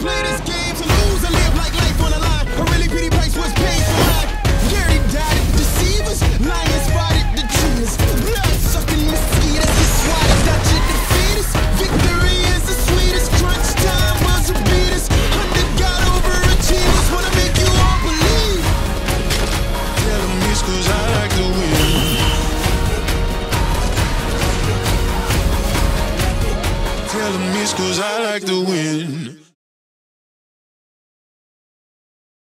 play this game to lose. I live like life on the line. A really pretty price was paid for mine. Gary died at deceivers. Lion spotted the cheaters. Blood sucking mosquitoes. Get swatted, got you defeaters. Victory is the sweetest. Crunch time was a beat us. Under God overachievers. Wanna make you all believe. Tell them it's 'cause I like to win. Tell them it's 'cause I like to win.